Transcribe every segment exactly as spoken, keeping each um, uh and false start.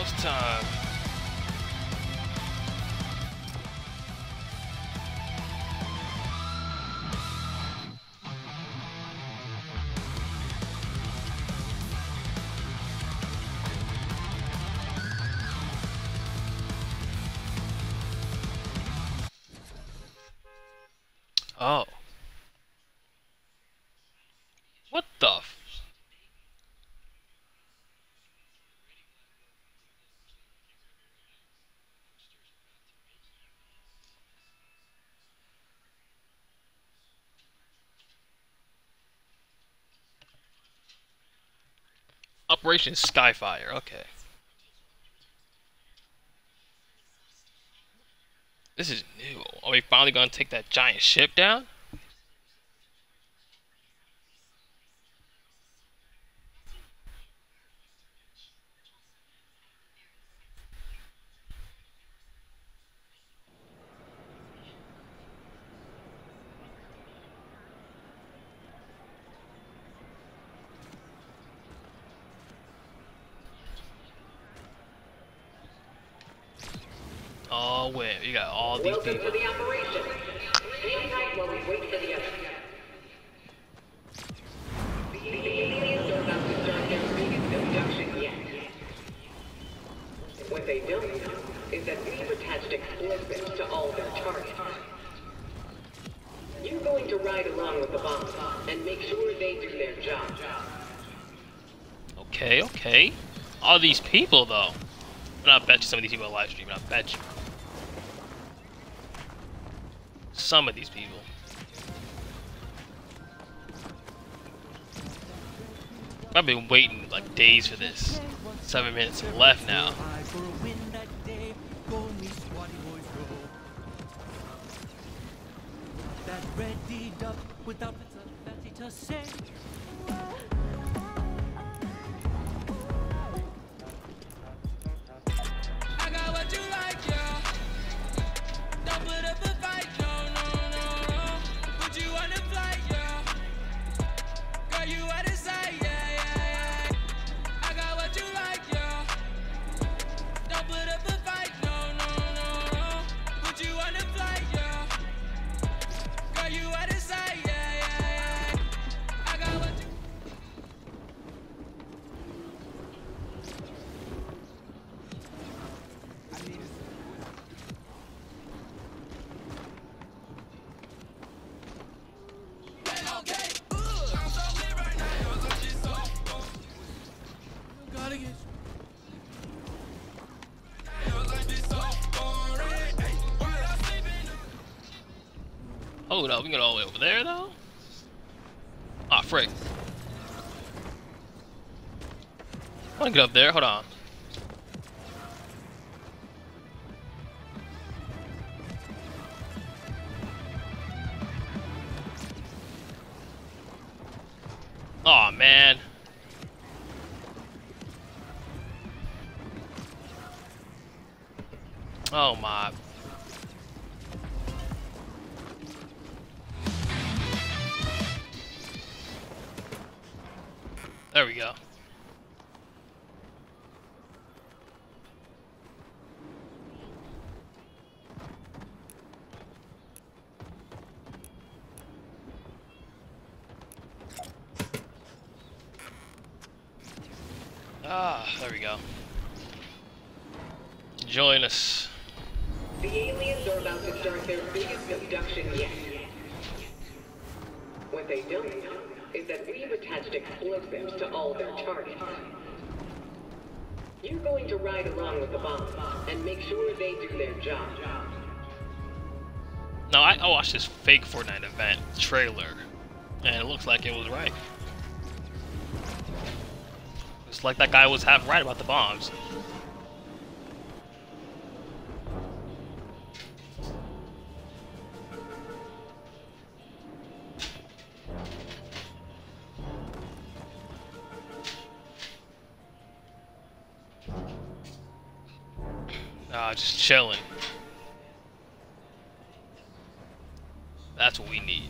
Almost time. Oh. What the f- Operation Skyfire, okay. This is new. Are we finally gonna take that giant ship down? Oh wait, you got all these Welcome people. to the operation. Hang tight while we wait for the others. The aliens are about to start their biggest abduction yet. What they don't know is that we've attached explosives to all their targets. You're going to ride along with the bombs and make sure they do their job. Okay, okay. All these people though. And I bet you some of these people are live streaming, I bet you. Some of these people. I've been waiting like days for this. Seven minutes left now. Hold up, we can go all the way over there though? Ah, frick. I wanna get up there, hold on. Aw, man. Oh my. There we go. Ah, there we go. Join us. The aliens are about to start their biggest abduction yet. What they don't know is that we've attached explosives to all their targets. You're going to ride along with the bombs and make sure they do their job. Now, I, I watched this fake Fortnite event trailer, and it looks like it was right. It's like that guy was half right about the bombs. Ah, just chilling. That's what we need.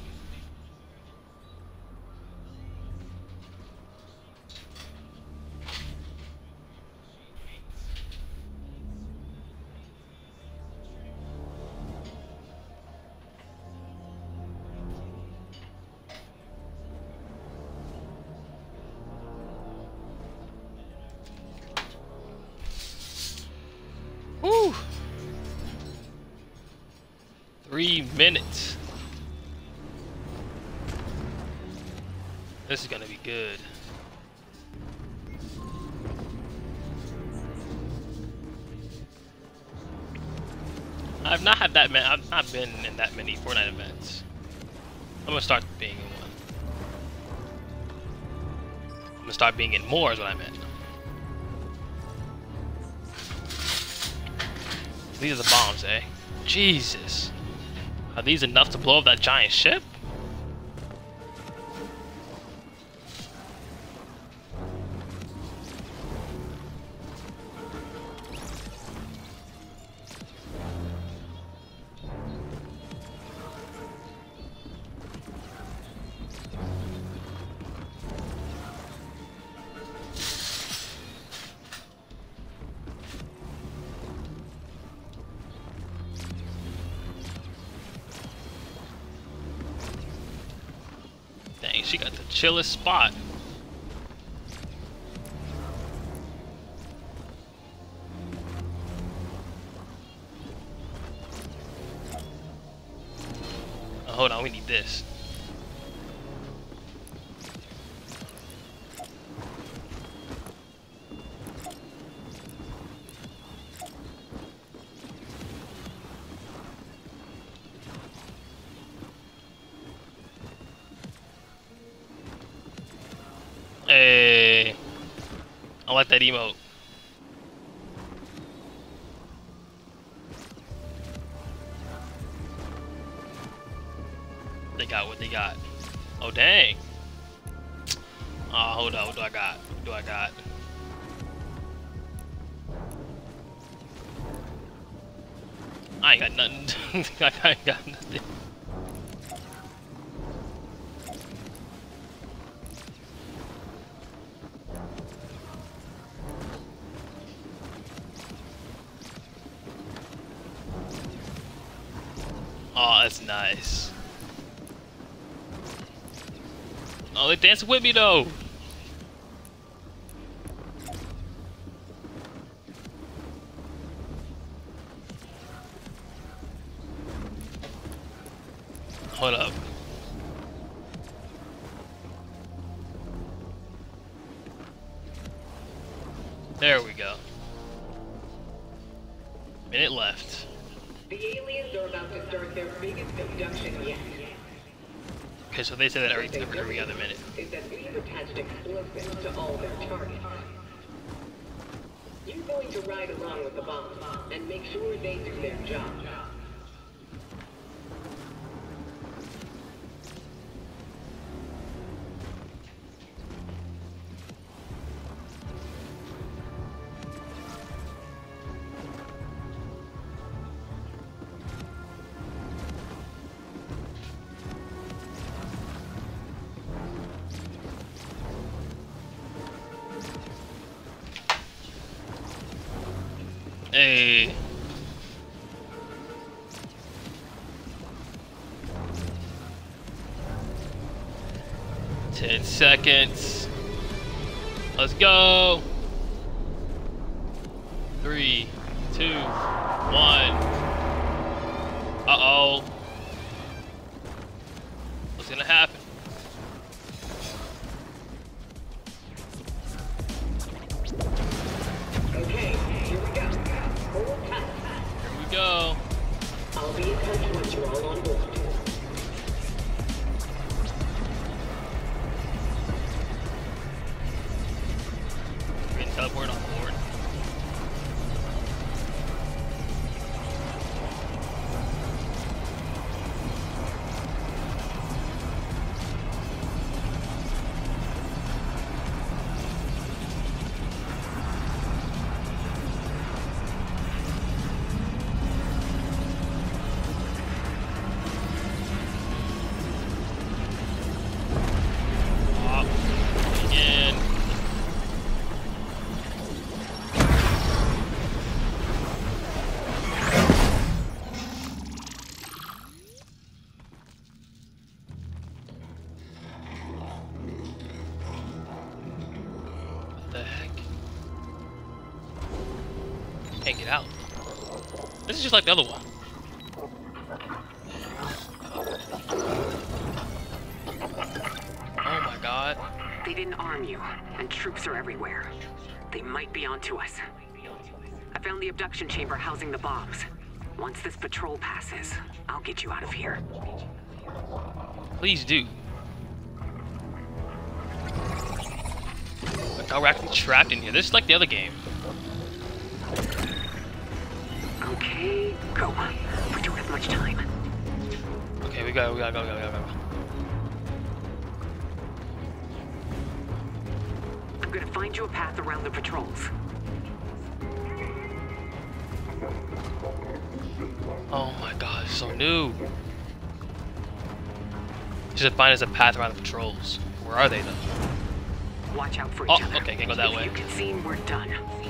Three minutes. This is gonna be good. I've not had that many. I've not been in that many Fortnite events. I'm gonna start being in one. I'm gonna start being in more is what I meant. These are the bombs, eh? Jesus. Are these enough to blow up that giant ship? Dang, she got the chillest spot. Oh, hold on, we need this. Hey, I like that emote. They got what they got. Oh dang. Oh, hold on. What do I got? What do I got? I ain't got nothing. I ain't got nothing. Oh, that's nice. Oh, they're dancing with me though. Hold up. There we go. Minute left. The aliens are about to start their biggest abduction yet. Okay, so they say that every, every other minute. Is that we've attached explosives to all their targets. You're going to ride along with the bombs and make sure they do their job. Hey. Ten seconds. Let's go. Three, two, one. Uh-oh. What's gonna happen? Okay, here we go. Hold tight. Here we go. I'll be in touch once you're all on board. We can teleport on board. Again. What the heck? Can't get out. This is just like the other one. They didn't arm you, and troops are everywhere. They might be onto us. I found the abduction chamber housing the bombs. Once this patrol passes, I'll get you out of here. Please do. But now we're actually trapped in here. This is like the other game. Okay, go. We don't have much time. Okay, we gotta, we gotta go, we gotta go, we gotta go. I'm gonna find you a path around the patrols. Oh my god, it's so new. Just find us a path around the patrols. Where are they though? Watch out for Oh, each other. okay, can't go that if way. You can see we're done.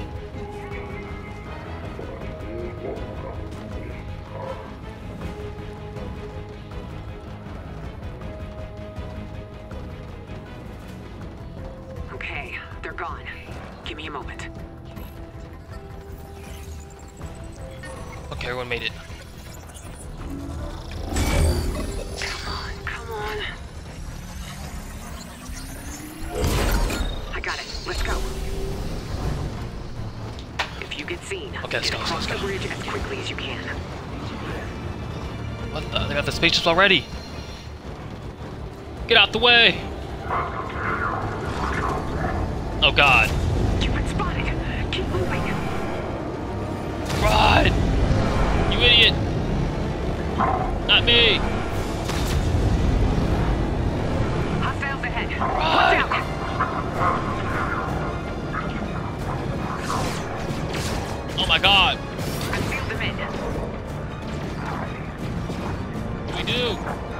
Okay, they're gone. Give me a moment. Okay, everyone made it. Come on, come on. I got it. Let's go. If you get seen, Okay, let's get go, let's across go. the bridge as quickly as you can. What the? They got the spaceships already. Get out the way. Oh god. You've been spotted. Keep moving. Run! You idiot! Not me! Hostiles ahead. Run! Watch out. Oh my god! I sealed them in. What do we do?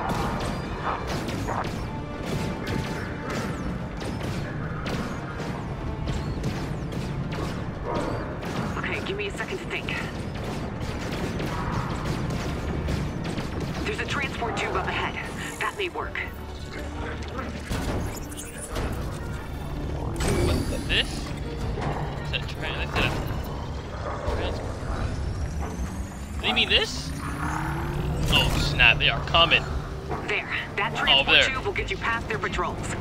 Okay, give me a second to think. There's a transport tube up ahead. That may work. What? This? Is that train? I said transport. Do you mean this? Oh snap! They are coming. There. That over transport there. tube will get you past their patrols.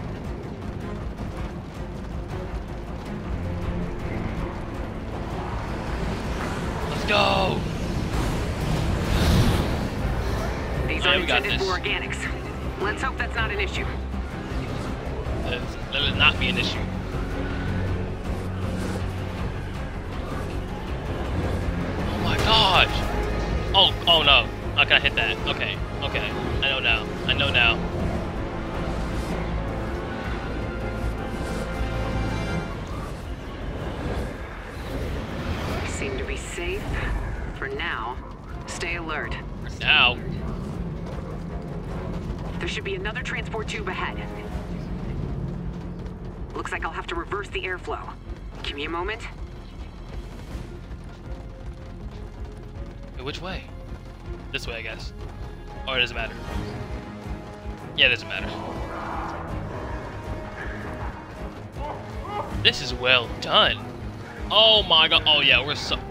Let's go! These Yeah, are we got intended this. for organics. Let's hope that's not an issue. Let's- Let it not be an issue. Oh my gosh! Oh, oh no. How can I hit that? Okay, okay. I know now. I know now. Seem to be safe. For now, stay alert. Now. There should be another transport tube ahead. Looks like I'll have to reverse the airflow. Give me a moment. Wait, which way? This way, I guess. Or it doesn't matter. Yeah, it doesn't matter. This is well done. Oh my god. Oh yeah, we're so...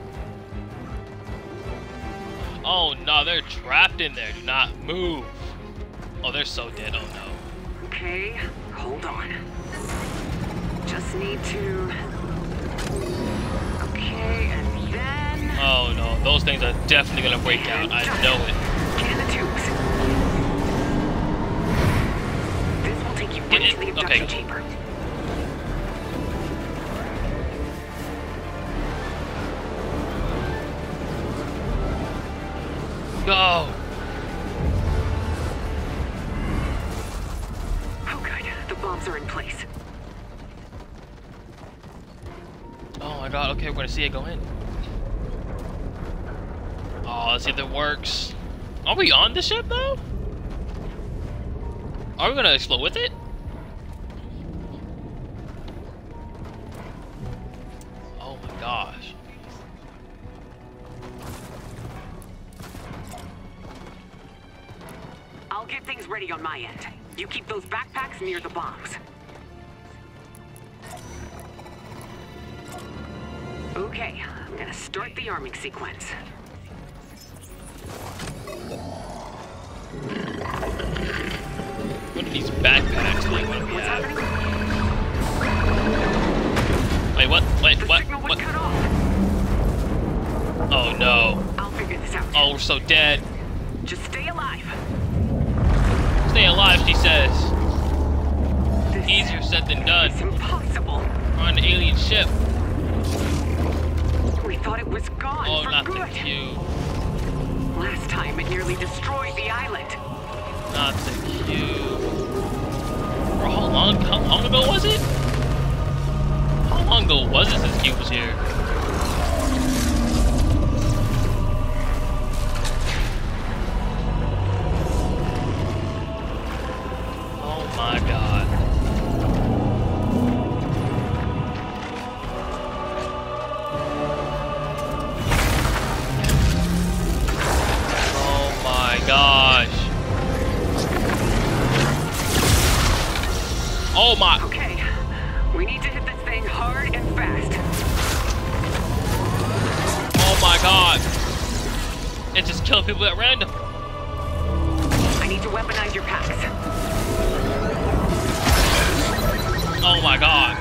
Oh no, they're trapped in there. Do not move. Oh, they're so dead. Oh no. Okay, hold on. Just need to... Okay, and then... Oh no, those things are definitely gonna break out. I know it. Get in the tubes. This will take you Get right in. to the abduction Okay. chamber. Go! Oh good, the bombs are in place. Oh my god, okay, we're gonna see it go in. Oh, let's see if it works. Are we on the ship though? Are we gonna explode with it? Oh my gosh. I'll get things ready on my end. You keep those backpacks near the bombs. Okay, I'm gonna start the arming sequence. What are these backpacks like? What do we What's have? happening? Wait, what? Wait, The what? signal was What? cut off. Oh no. I'll figure this out. Oh, we're so dead. Just stay alive. Stay alive, she says. This Easier said than done. is impossible. We're on an alien ship. We thought it was gone Oh, for not good. the cube. Last time it nearly destroyed the island. Not the cube. Bro, how long, how long ago was it? How long ago was it since Cube was here? Oh my god. Oh my gosh. Oh my. Okay, we need to hit this thing hard and fast. Oh my god. It's just killing people at random. I need to weaponize your packs. Oh my god.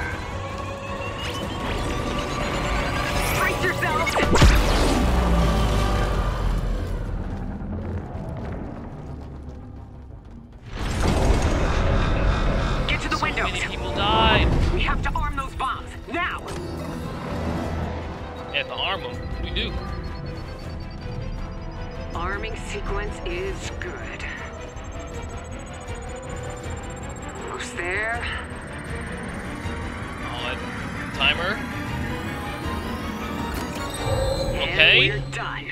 Brace yourselves! Get to the So windows. many people died. We have to arm those bombs, now! Yeah, to arm them. What do we do? Arming sequence is good. Almost there. Oh, timer. And Okay. we're done.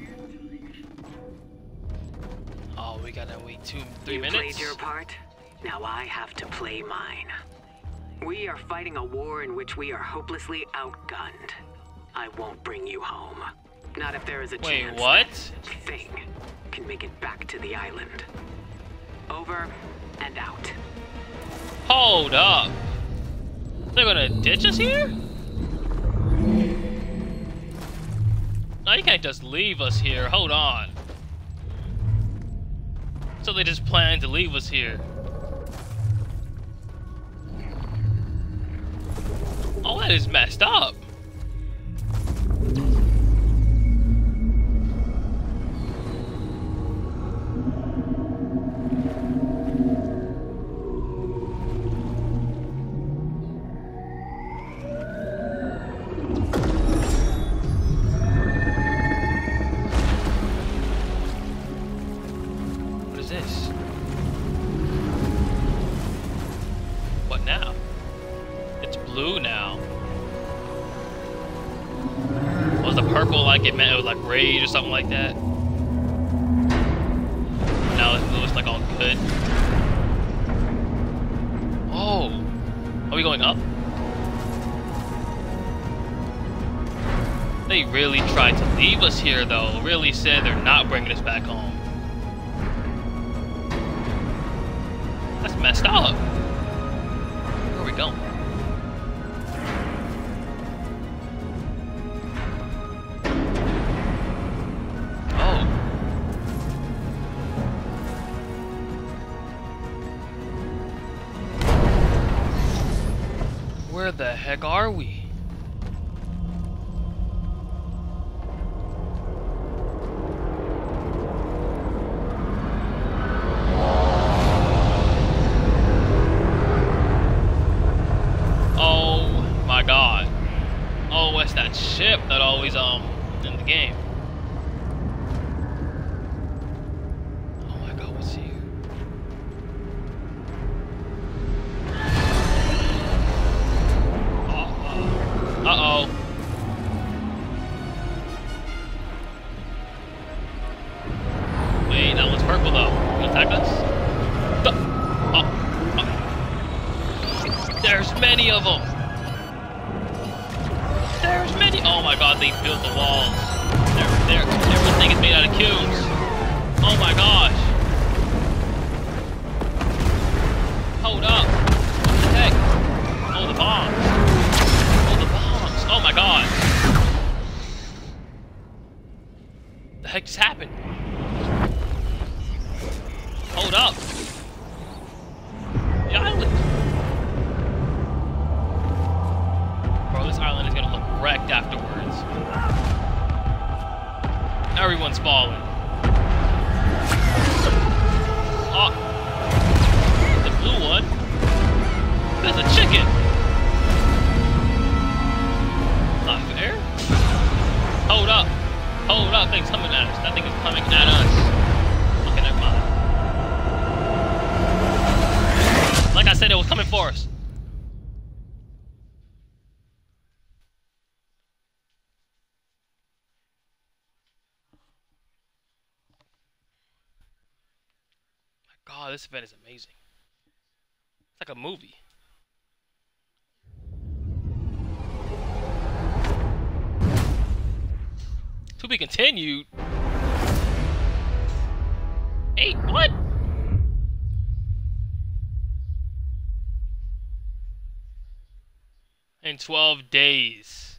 Oh, we gotta wait two, three You minutes. played your part. Now I have to play mine. We are fighting a war in which we are hopelessly outgunned. I won't bring you home. Not if there is a Wait, chance what? that thing can make it back to the island. Over and out. Hold up. They're gonna ditch us here? No, you can't just leave us here. Hold on. So they just plan to leave us here. Oh, that is messed up. What is this? What now? It's blue now. Was the purple like it meant it was like rage or something like that? Now it's blue, it's like all good. Oh, are we going up? They really tried to leave us here though. Really said they're not bringing us back home. That's messed up. Where are we going? Oh. Where the heck are we? Oh my god. Oh, it's that ship that always um in the game. Oh my god, what's here? Uh-oh. Uh-oh. Wait, that one's purple though. Can attack us? The oh. Oh. There's many of them. There's many. Oh my god, they built the walls. They're, they're, everything is made out of cubes. Oh my gosh. Hold up. What the heck? Oh, the bombs. Oh, the bombs. Oh my god. The heck just happened? Hold up. The island. Bro, this island afterwards. Everyone's falling. Oh, the blue one. There's a chicken. Not fair. Hold up. Hold up. Thing's coming at us. That thing is coming at us. Okay, never mind. Like I said, it was coming for us. My God, this event is amazing. It's like a movie. To be continued. Hey, what? In twelve days.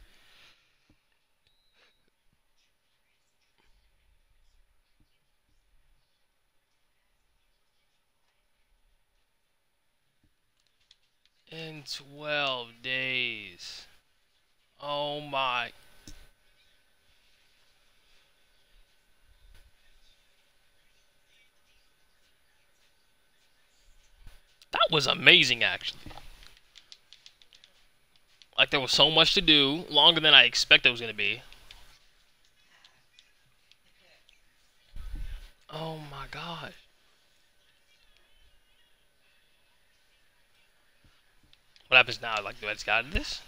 In twelve days. Oh my. That was amazing, actually. Like, there was so much to do, longer than I expected it was going to be. Oh my gosh. What happens now? Like, do I just get out of this?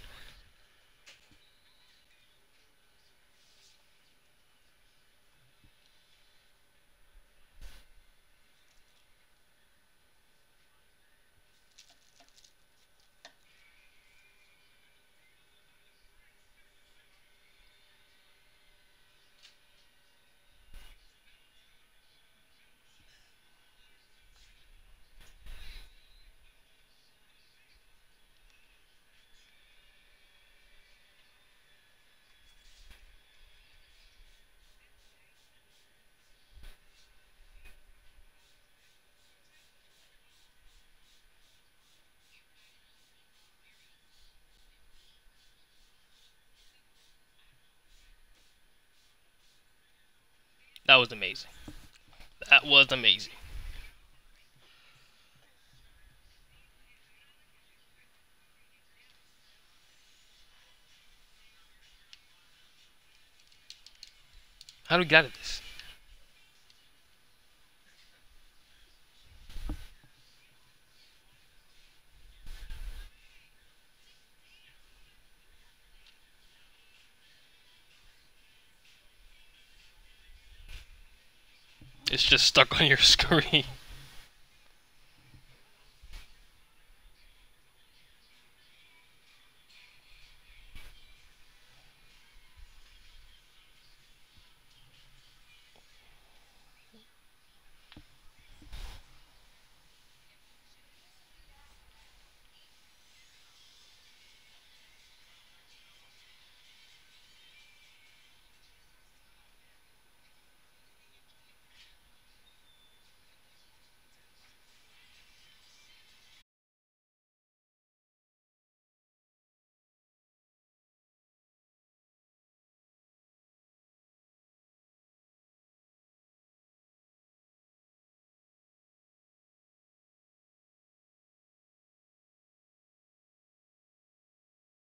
That was amazing. That was amazing. How do we get out of this? It's just stuck on your screen.